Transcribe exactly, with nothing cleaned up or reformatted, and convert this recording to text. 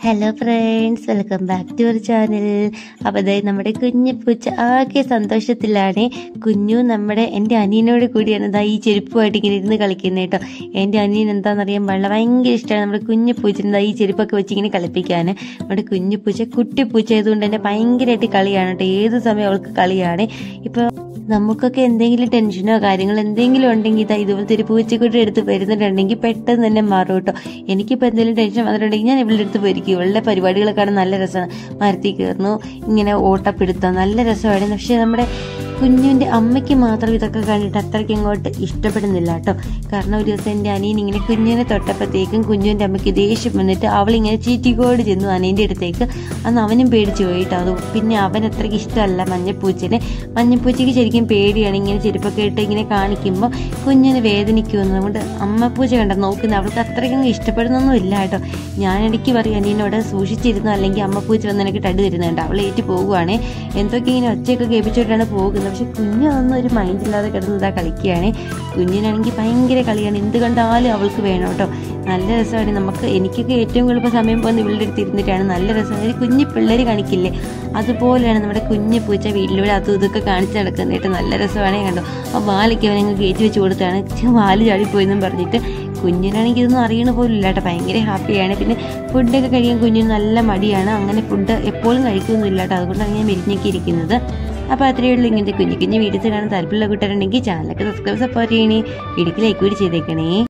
Hello friends, welcome back to our channel. അപ്പോൾ അതായത് നമ്മുടെ കുഞ്ഞു പൂച്ച ആകെ സന്തോഷത്തിലാണ്. കുഞ്ഞു നമ്മുടെ എൻ്റെ അനിയനോട് കൂടിയാണ് ഇതാ ഈ ചെരുപ്പുമായിട്ട് ഇങ്ങനെ ഇരുന്ന് കളിക്കുന്നത് കേട്ടോ. എൻ്റെ അനിയൻ എന്താണെന്നറിയാൻ പാടില്ല, ഭയങ്കര ഇഷ്ടമാണ് നമ്മുടെ കുഞ്ഞു പൂച്ചിന് ഈ ചെരുപ്പൊക്കെ വെച്ച് ഇങ്ങനെ കളിപ്പിക്കാൻ. നമ്മുടെ കുഞ്ഞു പൂച്ച കുട്ടി പൂച്ച ആയതുകൊണ്ട് തന്നെ ഭയങ്കരമായിട്ട് കളിയാണ് കേട്ടോ. ഏത് സമയം അവൾക്ക് കളിയാണ്. ഇപ്പോൾ നമുക്കൊക്കെ എന്തെങ്കിലും ടെൻഷനോ കാര്യങ്ങളോ എന്തെങ്കിലും ഉണ്ടെങ്കിൽ ഇതാ ഇതുപോലത്തെ ഒരു പൂച്ചക്കുട്ടി എടുത്ത് വരുന്നുണ്ടെങ്കിൽ പെട്ടെന്ന് തന്നെ മാറും കേട്ടോ. എനിക്കിപ്പോൾ എന്തെങ്കിലും ടെൻഷൻ വന്നിട്ടുണ്ടെങ്കിൽ ഞാൻ ഇവളുടെ അടുത്ത് പോയിരിക്കും. ഇവളുടെ പരിപാടികളൊക്കെ കാണാൻ നല്ല രസമാണ്. മരത്തിൽ കയറുന്നു, ഇങ്ങനെ ഓട്ടപ്പെടുത്താം, നല്ല രസമാണ്. പക്ഷേ നമ്മുടെ കുഞ്ഞുവിൻ്റെ അമ്മയ്ക്ക് മാത്രം ഇതൊക്കെ കണ്ടിട്ട് അത്രയ്ക്ക് ഇങ്ങോട്ട് ഇഷ്ടപ്പെടുന്നില്ല കേട്ടോ. കാരണം ഒരു ദിവസം എൻ്റെ അനിയൻ ഇങ്ങനെ കുഞ്ഞിനെ തൊട്ടപ്പോഴത്തേക്കും കുഞ്ഞുവിൻ്റെ അമ്മയ്ക്ക് ദേഷ്യം വന്നിട്ട് അവളിങ്ങനെ ചീറ്റിക്കോട് ചെന്നു അനിയൻ്റെ അടുത്തേക്ക്. അന്ന് അവനും പേടിച്ചു പോയിട്ടോ. അത് പിന്നെ അവൻ അത്രയ്ക്ക് ഇഷ്ടമല്ല മഞ്ഞപ്പൂച്ചനെ. മഞ്ഞപ്പൂച്ചയ്ക്ക് ശരിക്കും പേടിയാണ് ഇങ്ങനെ ചെരുപ്പൊക്കെ ഇട്ട് ഇങ്ങനെ കാണിക്കുമ്പോൾ കുഞ്ഞിന് വേദനിക്കുമെന്ന്. അതുകൊണ്ട് അമ്മപ്പൂച്ച കണ്ട നോക്കുന്നത് അവൾക്ക് അത്രയ്ക്കും ഇഷ്ടപ്പെടുന്നൊന്നും ഇല്ല കേട്ടോ. ഞാനിടയ്ക്ക് പറയും അനിയനോട് സൂക്ഷിച്ചിരുന്നു, അല്ലെങ്കിൽ അമ്മപ്പൂച്ച വന്ന് എനിക്ക് തടി തരുന്നുണ്ട്. അവൾ ഏറ്റ് പോകുവാണേ, എന്തൊക്കെ ഇങ്ങനെ ഒച്ചയൊക്കെ കേൾപ്പിച്ചിട്ടാണ് പോകുന്നത്. പക്ഷെ കുഞ്ഞ് അതൊന്നും ഒരു മൈൻഡില്ലാതെ കിടന്ന് ഇതാ കളിക്കുകയാണ്. കുഞ്ഞിനാണെങ്കിൽ ഭയങ്കര കളിയാണ്, എന്ത് കണ്ടാലും അവൾക്ക് വേണം കേട്ടോ. നല്ല രസമാണ്. നമുക്ക് എനിക്കൊക്കെ ഏറ്റവും എളുപ്പ സമയം പോകുന്ന ഇവളുടെ അടുത്ത് ഇരുന്നിട്ടാണ്. നല്ല രസമാണ്. കുഞ്ഞു പിള്ളേർ കാണിക്കില്ലേ, അതുപോലെയാണ് നമ്മുടെ കുഞ്ഞു പൂച്ച വീട്ടിലൂടെ അതും ഇതൊക്കെ കാണിച്ച് നടക്കുന്നതായിട്ട്. നല്ല രസമാണ് കണ്ടോ. ആ വാലയ്ക്ക് അവനങ്ങ് കയറ്റി വെച്ച് കൊടുത്താണ്. വാല് ചാടിപ്പോയെന്നും പറഞ്ഞിട്ട് കുഞ്ഞിനാണെങ്കിൽ ഇതൊന്നും അറിയണ പോലും ഇല്ല കേട്ടോ. ഭയങ്കര ഹാപ്പിയാണ്. പിന്നെ ഫുഡൊക്കെ കഴിക്കാൻ കുഞ്ഞിന് നല്ല മടിയാണ്. അങ്ങനെ ഫുഡ് എപ്പോഴും കഴിക്കുന്നില്ല കേട്ടോ. അതുകൊണ്ടാണ് ഞാൻ മെലിഞ്ഞൊക്കെ ഇരിക്കുന്നത്. അപ്പോൾ അത്രയേ ഉള്ളൂ. ഇങ്ങനത്തെ കുഞ്ഞു കുഞ്ഞു വീഡിയോസ് കാണാൻ താല്പര്യമുള്ള കൂട്ടുകാരുണ്ടെങ്കിൽ ചാനലൊക്കെ സബ്സ്ക്രൈബ് സപ്പോർട്ട് ചെയ്യണേ. വീഡിയോക്ക് ലൈക്ക് കൂടി ചെയ്തേക്കണേ.